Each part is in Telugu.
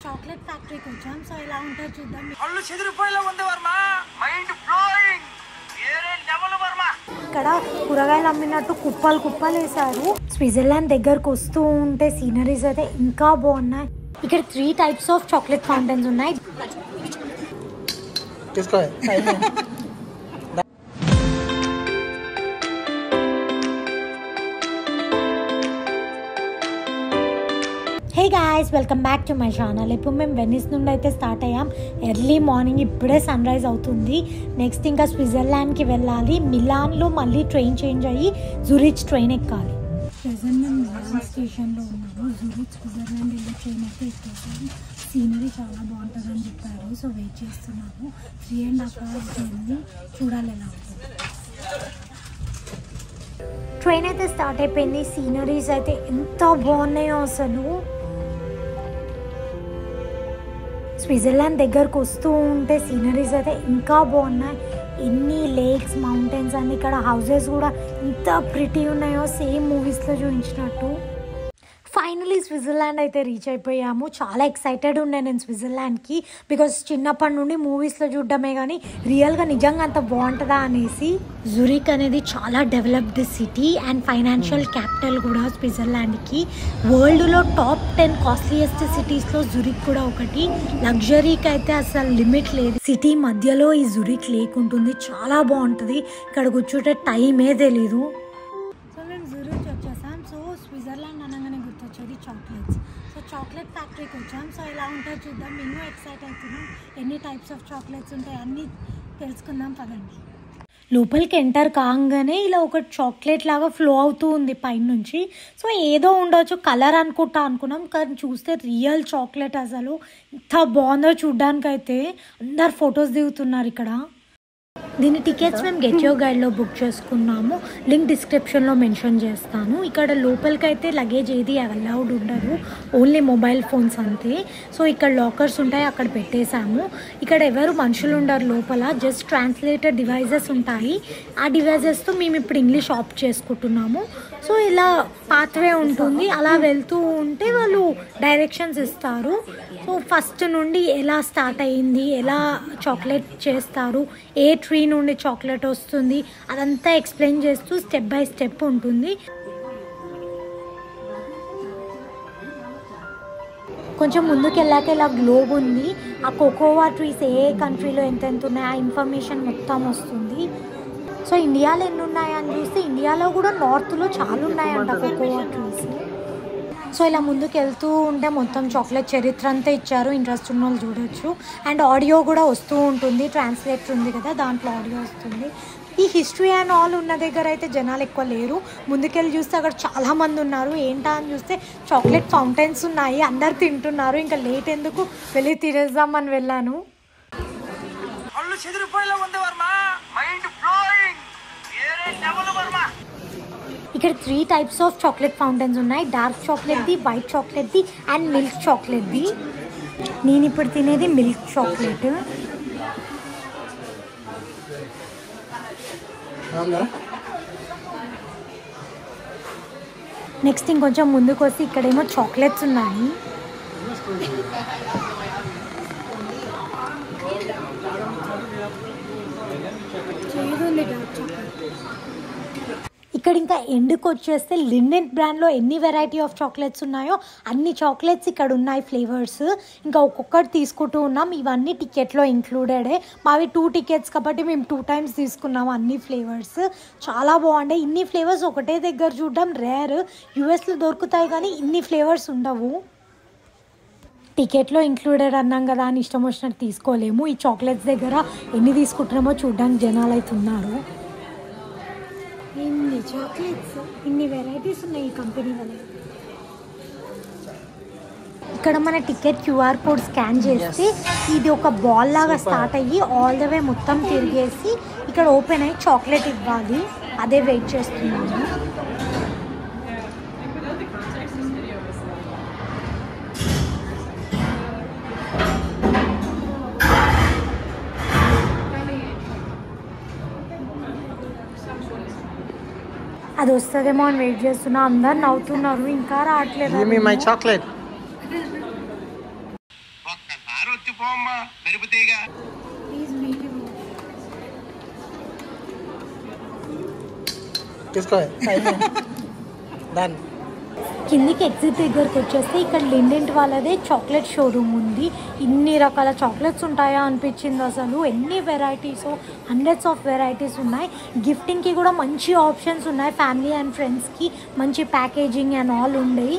చాక్లెట్ ఫ్యాక్టరీకి వచ్చాం. సో ఇలా ఉంటుంది చూద్దాం. కళ్ళు చెదిరిపోయేలా ఉంది వర్మ, మైండ్ బ్లోయింగ్, వేరే లెవెల్ వర్మ. ఇక్కడ కూరగాయలు అమ్మినట్టు కుప్పలు కుప్పలు వేశారు. స్విట్జర్లాండ్ దగ్గరకు వస్తూ ఉంటే సీనరీస్ అయితే ఇంకా బాగున్నాయి. ఇక్కడ 3 types ఆఫ్ చాక్లెట్ ఫౌంటైన్స్ ఉన్నాయి. Hey guys, welcome back to my channel. ఇప్పుడు మేము వెనిస్ నుండి అయితే స్టార్ట్ అయ్యాం. ఎర్లీ మార్నింగ్ ఇప్పుడే సన్ రైజ్ అవుతుంది. నెక్స్ట్ ఇంకా స్విట్జర్లాండ్కి వెళ్ళాలి. మిలాన్లో మళ్ళీ ట్రైన్ చేంజ్ అయ్యి జూరిచ్ ట్రైన్ ఎక్కాలి. ప్రెజెంట్ మేము మిలాన్ స్టేషన్లో ఉన్నాము. జూరిచ్ స్విట్జర్లాండ్ వెళ్ళే ట్రైన్ అయితే ఎక్కేసాము. సీనరీ చాలా బాగుంటుందని చెప్పారు. సో వెయిట్ చేస్తున్నాము. 3.5 hours జర్నీ, చూడాలి ఎలా ఉంటుంది. ట్రైన్ అయితే స్టార్ట్ అయిపోయింది. సీనరీస్ అయితే ఎంత బాగున్నాయో అసలు. స్విట్జర్లాండ్ దగ్గరకు వస్తూ ఉంటే సీనరీస్ అయితే ఇంకా బాగున్నాయి. ఎన్ని లేక్స్, మౌంటైన్స్ అన్ని, ఇక్కడ హౌసెస్ కూడా ఎంత ప్రిటీ ఉన్నాయో సేమ్ మూవీస్లో చూపించినట్టు. ఫైనలీ స్విట్జర్లాండ్ అయితే రీచ్ అయిపోయాము. చాలా ఎక్సైటెడ్ ఉండే నేను స్విట్జర్లాండ్కి, బికాస్ చిన్నప్పటి నుండి మూవీస్లో చూడడమే కానీ రియల్గా నిజంగా అంత బాగుంటుందా అనేసి. జూరిక్ అనేది చాలా developed city and financial capital కూడా స్విట్జర్లాండ్కి. వరల్డ్లో టాప్ 10 కాస్ట్లీయెస్ట్ సిటీస్లో జూరిక్ కూడా ఒకటి. లగ్జరీకి అయితే అసలు లిమిట్ లేదు. సిటీ మధ్యలో ఈ జూరిక్ లేక్ ఉంటుంది. చాలా బాగుంటుంది. ఇక్కడ కూర్చుంటే టైమే తెలీదు. సో మేము జూరిక్ వచ్చేసాం. సో స్విట్జర్లాండ్ అనగానే గుర్తొచ్చేది చాక్లెట్స్. సో చాక్లెట్ ఫ్యాక్టరీకి వచ్చాం. సో ఎలా ఉంటుందో చూద్దాం. మేము ఎక్సైట్ అవుతున్నాం. ఎన్ని టైప్స్ ఆఫ్ చాక్లెట్స్ ఉంటాయి అన్నీ తెలుసుకుందాం పదండి. లోపలికి ఎంటర్ కాగానే ఇలా ఒక చాక్లెట్ లాగా ఫ్లో అవుతూ ఉంది పైనుంచి. సో ఏదో ఉండొచ్చు, కలర్ అనుకున్నాం, కానీ చూస్తే రియల్ చాక్లెట్. అసలు ఎంత బాగుందో చూడ్డానికైతే. అందరు ఫొటోస్ దిగుతున్నారు ఇక్కడ. దీని టికెట్స్ మేము గెట్ యువర్ గైడ్లో బుక్ చేసుకున్నాము. లింక్ డిస్క్రిప్షన్లో మెన్షన్ చేస్తాను. ఇక్కడ లోపలికి అయితే లగేజ్ ఏది అలౌడ్ ఉండదు, ఓన్లీ మొబైల్ ఫోన్స్ అంతే. సో ఇక్కడ లాకర్స్ ఉంటాయి, అక్కడ పెట్టేశాము. ఇక్కడ ఎవరు మనుషులు ఉండరు లోపల, జస్ట్ ట్రాన్స్లేటర్ డివైజెస్ ఉంటాయి. ఆ డివైజెస్తో మేము ఇప్పుడు ఇంగ్లీష్ ఆప్ట్ చేసుకుంటున్నాము. సో ఇలా పాత్వే ఉంటుంది, అలా వెళ్తూ ఉంటే వాళ్ళు డైరెక్షన్స్ ఇస్తారు. సో ఫస్ట్ నుండి ఎలా స్టార్ట్ అయ్యింది, ఎలా చాక్లెట్ చేస్తారు, ఏ ట్రీ నుండి చాక్లెట్ వస్తుంది, అదంతా ఎక్స్ప్లెయిన్ చేస్తూ స్టెప్ బై స్టెప్ ఉంటుంది. కొంచెం ముందుకు వెళ్ళాక ఇలా గ్లోబ్ ఉంది. ఆ కోకోవా ట్రీస్ ఏ కంట్రీలో ఎంత ఉన్నాయి ఆ ఇన్ఫర్మేషన్ మొత్తం వస్తుంది. సో ఇండియాలో ఎన్ని ఉన్నాయని చూస్తే ఇండియాలో కూడా నార్త్లో చాలా ఉన్నాయంట కోకోవా ట్రీస్. సో ఇలా ముందుకు వెళ్తూ ఉంటే మొత్తం చాక్లెట్ చరిత్ర అంతా ఇచ్చారు. ఇంట్రెస్ట్ ఉన్న వాళ్ళు చూడొచ్చు. అండ్ ఆడియో కూడా వస్తూ ఉంటుంది, ట్రాన్స్లేటర్ ఉంది కదా దాంట్లో ఆడియో వస్తుంది. ఈ హిస్టరీ అండ్ ఆల్ ఉన్న దగ్గర అయితే జనాలు ఎక్కువ లేరు. ముందుకెళ్ళి చూస్తే అక్కడ చాలామంది ఉన్నారు. ఏంటా అని చూస్తే చాక్లెట్ ఫౌంటైన్స్ ఉన్నాయి, అందరు తింటున్నారు. ఇంకా లేట్ ఎందుకు, వెళ్ళి తినేద్దామని వెళ్ళాను. కళ్ళు చెదిరిపోయేలా ఉంది వర్మ, మైండ్ బ్లోయింగ్, వేరే లెవెల్ వర్మ. ఇక్కడ 3 types ఆఫ్ చాక్లెట్ ఫౌంటైన్స్ ఉన్నాయి. డార్క్ చాక్లెట్ది, వైట్ చాక్లెట్ది అండ్ మిల్క్ చాక్లెట్ది. నేను ఇప్పుడు తినేది మిల్క్ చాక్లెట్. నెక్స్ట్ ఇంకొంచెం ముందుకు వస్తే ఇక్కడేమో చాక్లెట్స్ ఉన్నాయి. ఇక్కడ ఇంకా ఎండుకు వచ్చేస్తే లిండెన్ బ్రాండ్లో ఎన్ని వెరైటీ ఆఫ్ చాక్లెట్స్ ఉన్నాయో అన్ని చాక్లెట్స్ ఇక్కడ ఉన్నాయి, ఫ్లేవర్స్. ఇంకా ఒక్కొక్కటి తీసుకుంటూ ఉన్నాం. ఇవన్నీ టికెట్లో ఇంక్లూడెడే. మావి 2 tickets కాబట్టి మేము 2 times తీసుకున్నాము అన్ని ఫ్లేవర్స్. చాలా బాగుండే. ఇన్ని ఫ్లేవర్స్ ఒకటే దగ్గర చూడడం రేర్. యూఎస్లో దొరుకుతాయి కానీ ఇన్ని ఫ్లేవర్స్ ఉండవు. టికెట్లో ఇంక్లూడెడ్ అన్నాం కదా అని ఇష్టం వచ్చినట్టు తీసుకోలేము. ఈ చాక్లెట్స్ దగ్గర ఎన్ని తీసుకుంటున్నామో చూడడానికి జనాలు అయితే ఉన్నారు. ఇన్ని చాక్లెట్స్, ఇన్ని వెరైటీస్ ఉన్నాయి ఈ కంపెనీ వల్ల. ఇక్కడ మన టికెట్ QR కోడ్ స్కాన్ చేస్తే ఇది ఒక బాల్ లాగా స్టార్ట్ అయ్యి ఆల్ ద వే మొత్తం తిరిగేసి ఇక్కడ ఓపెన్ అయ్యి చాక్లెట్ ఇవ్వాలి. అదే వెయిట్ చేస్తున్నాము. అది వస్తుందేమో అని వెయిట్ చేస్తున్నా. అందరు నవ్వుతున్నారు, ఇంకా రావట్లేదు. పోమ్మా మెరుపుతీగా. ప్లీజ్ మేక్ యూ తీసుకో డన్. కిందికి ఎగ్జిట్ దగ్గరకు వచ్చేస్తే ఇక్కడ లిండెంట్ వాళ్ళదే చాక్లెట్ షోరూమ్ ఉంది. ఇన్ని రకాల చాక్లెట్స్ ఉంటాయా అనిపించింది అసలు. ఎన్ని వెరైటీస్, హండ్రెడ్స్ ఆఫ్ వెరైటీస్ ఉన్నాయి. గిఫ్టింగ్కి కూడా మంచి ఆప్షన్స్ ఉన్నాయి. ఫ్యామిలీ అండ్ ఫ్రెండ్స్కి మంచి ప్యాకేజింగ్ అండ్ ఆల్ ఉండేవి.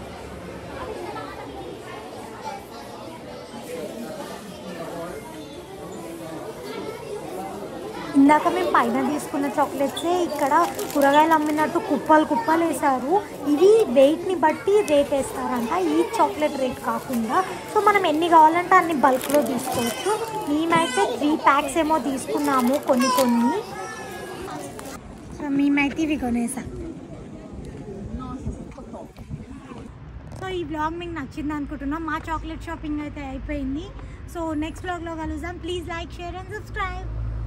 ఇందాక మేము పైన తీసుకున్న చాక్లెట్సే ఇక్కడ కూరగాయలు అమ్మినట్టు కుప్పలు కుప్పలు వేశారు. ఇవి వెయిట్ని బట్టి రేట్ వేస్తారంట, ఈ చాక్లెట్ రేట్ కాకుండా. సో మనం ఎన్ని కావాలంటే అన్ని బల్క్లో తీసుకోవచ్చు. మేమైతే 3 ప్యాక్స్ ఏమో తీసుకున్నాము కొన్ని. సో మేమైతే ఇవి కొనేసాం. సో ఈ బ్లాగ్ మీకు నచ్చింది అనుకుంటున్నాం. మా చాక్లెట్ షాపింగ్ అయితే అయిపోయింది. సో నెక్స్ట్ బ్లాగ్లో కలుద్దాం. Please like, share and subscribe.